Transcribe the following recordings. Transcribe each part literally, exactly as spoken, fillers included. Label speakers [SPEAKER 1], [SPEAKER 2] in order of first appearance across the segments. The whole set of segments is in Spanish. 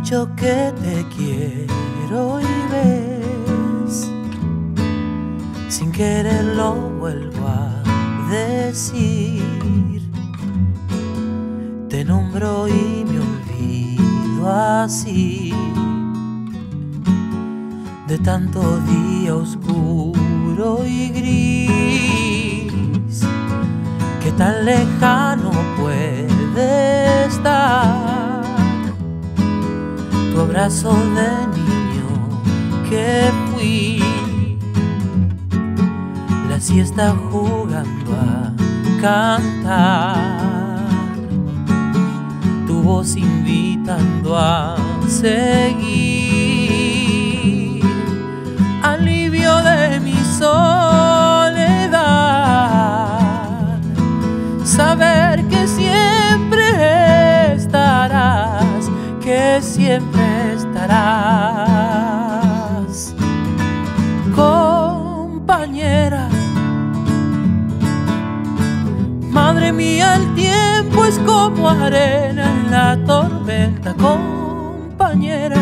[SPEAKER 1] dicho que te quiero y ves, sin querer lo vuelvo a decir. Te nombro y me olvido así de tanto día oscuro y gris, que tan lejano puede estar tu abrazo de niño que fui, la siesta jugando a cantar, tu voz invitando a seguir, alivio de mi soledad, saber que siempre estarás, que siempre estarás, compañera. Madre mía, el tiempo es como arena en la tormenta, compañera.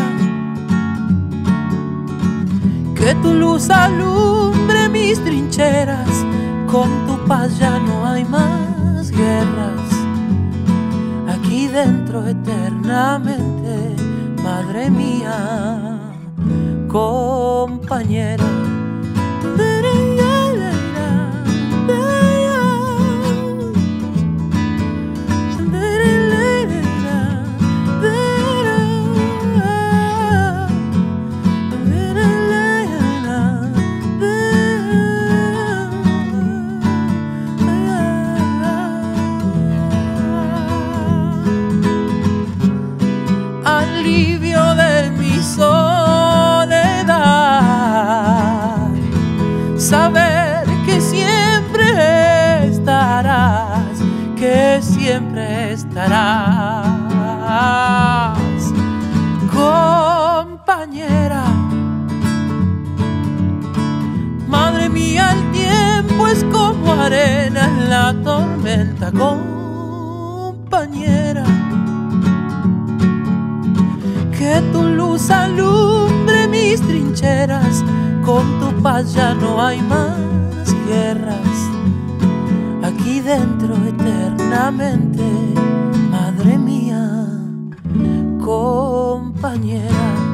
[SPEAKER 1] Que tu luz alumbre mis trincheras, con tu paz ya no hay más guerras. Aquí dentro eternamente, madre mía, compañera. Alivio de mi soledad, saber que siempre estarás, que siempre estarás, compañera. Madre mía, el tiempo es como arena en la tormenta, compañera. Que tu luz alumbre mis trincheras, con tu paz ya no hay más guerras. Aquí dentro eternamente, madre mía, compañera.